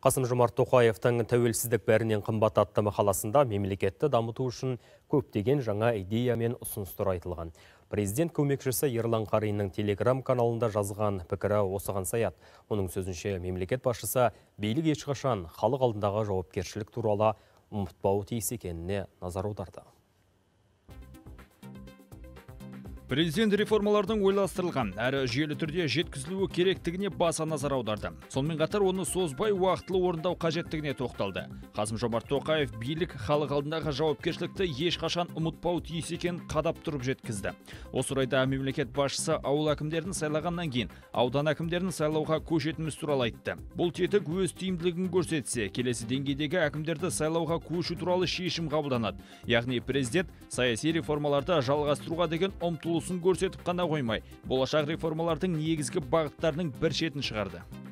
Қасым-Жомарт Тоқаевтың «Тәуелсіздік бәрінен қымбат» атты мақаласында мемлекетті дамыту үшін көптеген жаңа идея мен ұсыныстар айтылған. Президент көмекшісі Ерлан Қариннің телеграм каналында жазған пікірі осыған саят. Оның сөзінше мемлекет басшысы билік ешқашан халық алдындағы жауапкершілік туралы ұмытпауы тиіс екеніне назар аударды. Президент реформалардың ойластырылған, әрі жүйелі түрде жеткізілуі керектігіне баса назар аударды. Сонымен қатар оны созбай уақытлы орындау қажеттігіне тоқталды. Қасым-Жомарт Тоқаев билік халық алдындағы жауапкершілікті ешқашан ұмытпау тиіс екенін қадап тұрып жеткізді. Осы орайда мемлекет басшысы ауыл әкімдерін сайлағаннан кейін аудан әкімдерін сайлауға көшетіміз туралы айтты. Бұл тетік өз тиімділігін көрсетсе, келесі деңгейдегі әкімдерді сайлауға көшу туралы шешім қабылданады. Яғни президент саяси реформаларды жалғастыруға деген ұмтылысын көрсетіп қана қоймай, болашақ реформалардың негізгі бағыттарының бір шетін шығарды.